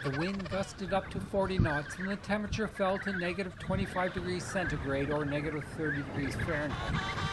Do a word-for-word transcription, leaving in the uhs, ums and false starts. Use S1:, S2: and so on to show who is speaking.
S1: The wind gusted up to forty knots and the temperature fell to negative twenty-five degrees centigrade or negative thirty degrees Fahrenheit.